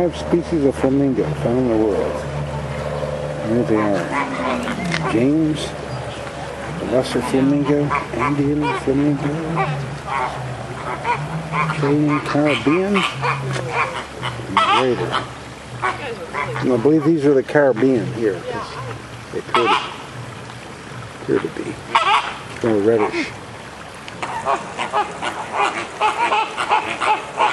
5 species of flamingo found in the world. Here they are. James, the lesser flamingo, Andean flamingo, Canadian Caribbean, and greater. And I believe these are the Caribbean here, because they appear to be more reddish.